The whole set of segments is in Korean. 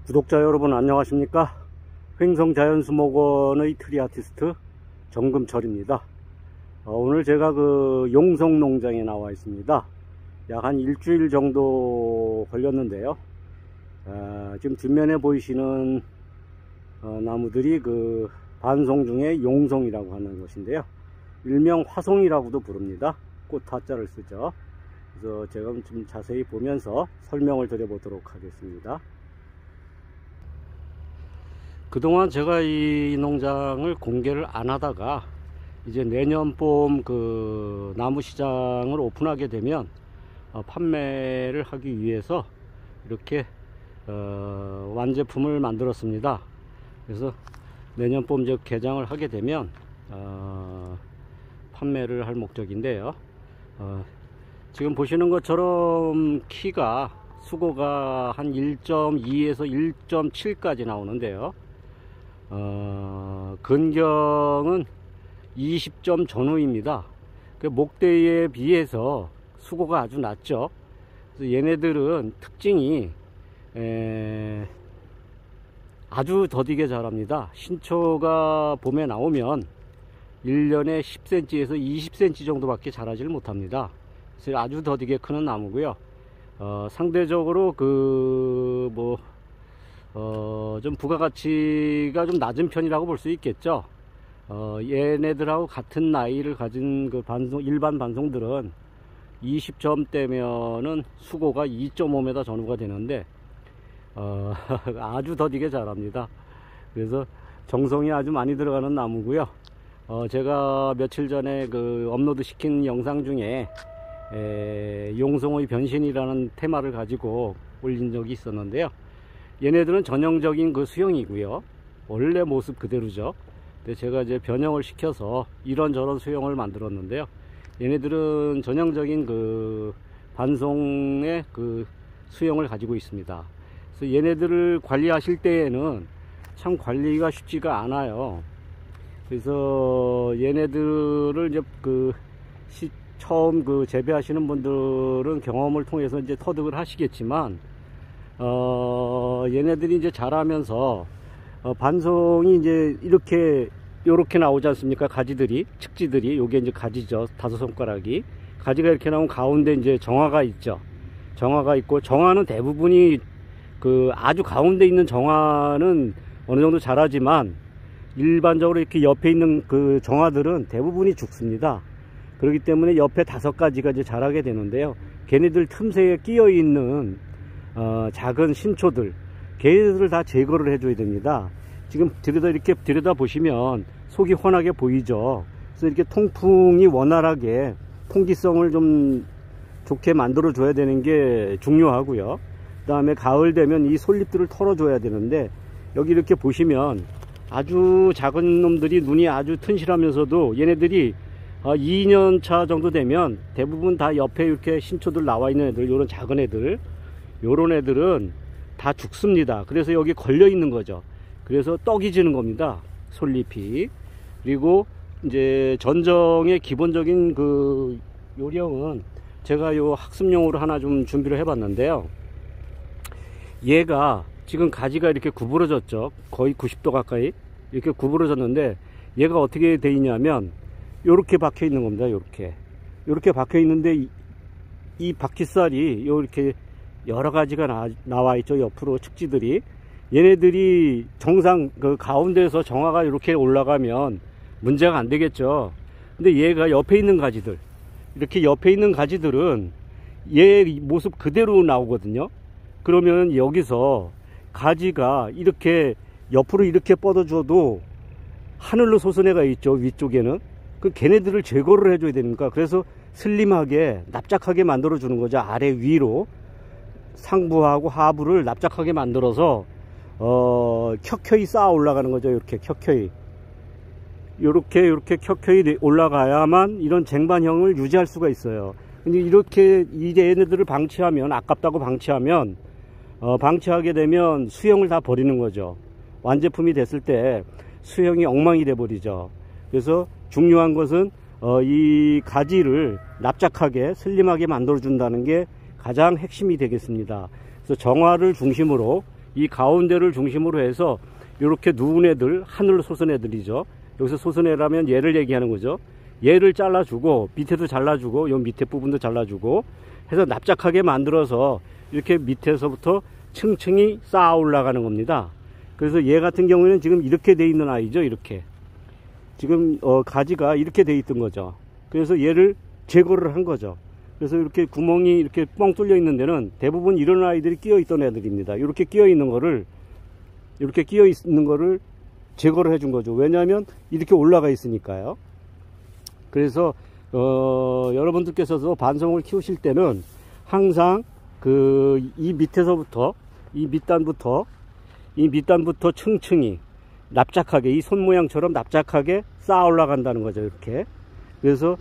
구독자 여러분 안녕하십니까? 횡성자연수목원의 트리 아티스트 정금철입니다. 오늘 제가 그 용성 농장에 나와 있습니다. 약 한 일주일 정도 걸렸는데요. 지금 뒷면에 보이시는 나무들이 그 반송 중에 용송이라고 하는 것인데요. 일명 화송이라고도 부릅니다. 꽃 타자를 쓰죠. 그래서 제가 좀 자세히 보면서 설명을 드려보도록 하겠습니다. 그동안 제가 이 농장을 공개를 안 하다가 이제 내년 봄 그 나무 시장을 오픈하게 되면 판매를 하기 위해서 이렇게 완제품을 만들었습니다. 그래서 내년 봄 이제 개장을 하게 되면 판매를 할 목적인데요. 지금 보시는 것처럼 키가 수고가 한 1.2에서 1.7까지 나오는데요. 근경은 20점 전후입니다. 그 목대에 비해서 수고가 아주 낮죠. 그래서 얘네들은 특징이 아주 더디게 자랍니다. 신초가 봄에 나오면 1년에 10cm에서 20cm 정도밖에 자라지를 못합니다. 그래서 아주 더디게 크는 나무고요. 상대적으로 좀 부가가치가 좀 낮은 편이라고 볼 수 있겠죠. 얘네들하고 같은 나이를 가진 그 일반 반송들은 20점대면은 수고가 2.5m 전후가 되는데 아주 더디게 자랍니다. 그래서 정성이 아주 많이 들어가는 나무고요. 제가 며칠 전에 그 업로드 시킨 영상 중에 용송의 변신이라는 테마를 가지고 올린 적이 있었는데요. 얘네들은 전형적인 그 수형이고요. 원래 모습 그대로죠. 근데 제가 이제 변형을 시켜서 이런저런 수형을 만들었는데요. 얘네들은 전형적인 그 반송의 그 수형을 가지고 있습니다. 그래서 얘네들을 관리하실 때에는 참 관리가 쉽지가 않아요. 그래서 얘네들을 이제 처음 재배하시는 분들은 경험을 통해서 이제 터득을 하시겠지만, 얘네들이 이제 자라면서 반송이 이제 요렇게 나오지 않습니까? 가지들이, 측지들이, 요게 이제 가지죠. 5손가락이. 가지가 이렇게 나오면 가운데 이제 정화가 있죠. 정화가 있고, 정화는 대부분이 아주 가운데 있는 정화는 어느 정도 자라지만, 일반적으로 이렇게 옆에 있는 그 정화들은 대부분이 죽습니다. 그렇기 때문에 옆에 5가지가 이제 자라게 되는데요. 걔네들 틈새에 끼어 있는 작은 신초들, 걔네들을 다 제거를 해줘야 됩니다. 지금 이렇게 들여다 보시면 속이 훤하게 보이죠. 그래서 이렇게 통풍이 원활하게 통기성을 좀 좋게 만들어 줘야 되는 게 중요하고요. 그 다음에 가을 되면 이 솔잎들을 털어줘야 되는데, 여기 이렇게 보시면 아주 작은 놈들이 눈이 아주 튼실하면서도 얘네들이 2년차 정도 되면 대부분 다 옆에 이렇게 신초들 나와 있는 애들, 요런 작은 애들, 요런 애들은 다 죽습니다. 그래서 여기 걸려 있는 거죠. 그래서 떡이 지는 겁니다, 솔잎이. 그리고 이제 전정의 기본적인 그 요령은 제가 요 학습용으로 하나 좀 준비를 해 봤는데요. 얘가 지금 가지가 이렇게 구부러졌죠. 거의 90도 가까이 이렇게 구부러졌는데, 얘가 어떻게 돼 있냐면 요렇게 박혀 있는 겁니다. 요렇게 박혀 있는데, 이 바퀴살이 요렇게 여러 가지가 나와 있죠. 옆으로 측지들이. 얘네들이 정상 그 가운데에서 정화가 이렇게 올라가면 문제가 안 되겠죠. 근데 얘가 옆에 있는 가지들, 이렇게 옆에 있는 가지들은 얘 모습 그대로 나오거든요. 그러면 여기서 가지가 이렇게 옆으로 이렇게 뻗어줘도 하늘로 솟아내가 있죠. 위쪽에는. 걔네들을 제거를 해줘야 됩니까? 그래서 슬림하게 납작하게 만들어 주는 거죠. 아래 위로 상부하고 하부를 납작하게 만들어서 켜켜이 쌓아 올라가는 거죠. 이렇게 켜켜이, 이렇게 켜켜이 올라가야만 이런 쟁반형을 유지할 수가 있어요. 근데 이렇게 얘네들을 방치하면, 아깝다고 방치하면 방치하게 되면 수형을 다 버리는 거죠. 완제품이 됐을 때 수형이 엉망이 돼 버리죠. 그래서 중요한 것은 이 가지를 납작하게 슬림하게 만들어 준다는 게 가장 핵심이 되겠습니다. 그래서 정화를 중심으로 이 가운데를 중심으로 해서 이렇게 누운 애들, 하늘로 솟은 애들이죠. 여기서 솟은 애라면 얘를 얘기하는 거죠. 얘를 잘라주고 밑에도 잘라주고 요 밑에 부분도 잘라주고 해서 납작하게 만들어서 이렇게 밑에서부터 층층이 쌓아 올라가는 겁니다. 그래서 얘 같은 경우에는 지금 이렇게 돼 있는 아이죠. 이렇게 지금 가지가 이렇게 돼 있던 거죠. 그래서 얘를 제거를 한 거죠. 그래서 이렇게 구멍이 이렇게 뻥 뚫려 있는 데는 대부분 이런 아이들이 끼어 있던 애들입니다. 이렇게 끼어 있는 거를 제거를 해준 거죠. 왜냐하면 이렇게 올라가 있으니까요. 그래서 여러분들께서도 반송을 키우실 때는 항상 이 밑에서부터 이 밑단부터 층층이 납작하게 이 손 모양처럼 납작하게 쌓아 올라간다는 거죠. 이렇게. 그래서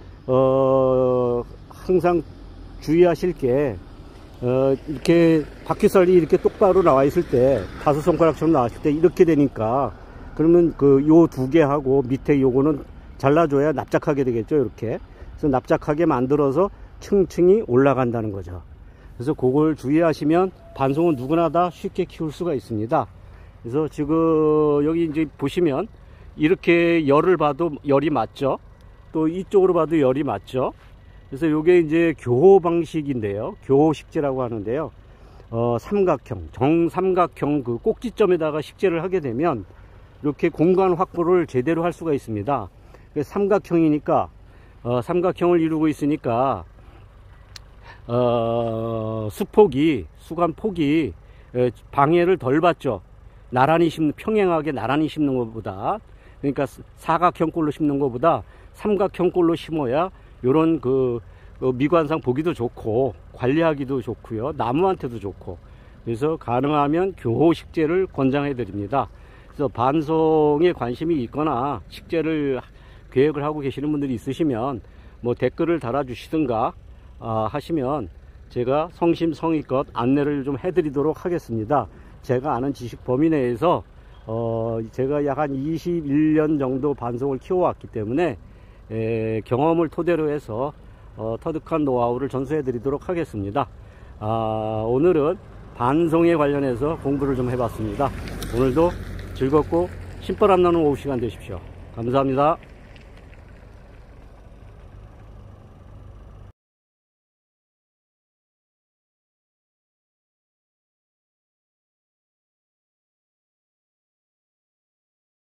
항상 주의하실 게 이렇게 바퀴살이 이렇게 똑바로 나와 있을 때 다섯 손가락처럼 나왔을 때 이렇게 되니까 그러면 요 두 개 하고 밑에 요거는 잘라줘야 납작하게 되겠죠. 이렇게. 그래서 납작하게 만들어서 층층이 올라간다는 거죠. 그래서 그걸 주의하시면 반송은 누구나 다 쉽게 키울 수가 있습니다. 그래서 지금 여기 이제 보시면 이렇게 열을 봐도 열이 맞죠. 또 이쪽으로 봐도 열이 맞죠. 그래서 요게 이제 교호 방식인데요. 교호 식재라고 하는데요. 삼각형, 정삼각형 그 꼭지점에다가 식재를 하게 되면 이렇게 공간 확보를 제대로 할 수가 있습니다. 삼각형이니까 삼각형을 이루고 있으니까 수간 폭이 방해를 덜 받죠. 나란히 평행하게 나란히 심는 것보다. 그러니까 사각형 꼴로 심는 것보다 삼각형 꼴로 심어야 요런 미관상 보기도 좋고 관리하기도 좋고요. 나무한테도 좋고. 그래서 가능하면 교호 식재를 권장해 드립니다. 그래서 반송에 관심이 있거나 식재를 계획을 하고 계시는 분들이 있으시면 뭐 댓글을 달아주시든가 하시면 제가 성심성의껏 안내를 좀 해드리도록 하겠습니다. 제가 아는 지식 범위 내에서 제가 약 한 21년 정도 반송을 키워왔기 때문에 경험을 토대로 해서 터득한 노하우를 전수해 드리도록 하겠습니다. 오늘은 반송에 관련해서 공부를 좀 해봤습니다. 오늘도 즐겁고 신바람 나는 오후 시간 되십시오. 감사합니다.